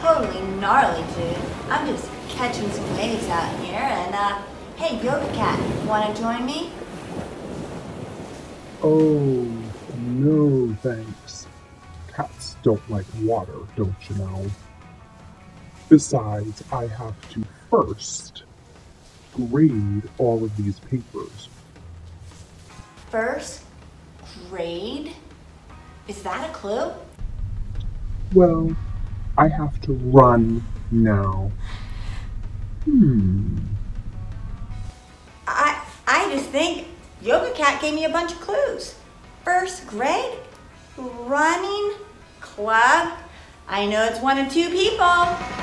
totally gnarly, dude. I'm just catching some waves out here, and hey, Yoga Cat, wanna join me? Oh, no thanks. Cats don't like water, don't you know? Besides, I have to first grade all of these papers. First grade? Is that a clue? Well, I have to run now. Hmm. I just think Yoga Cat gave me a bunch of clues. First grade? Running? Club? I know it's one of two people.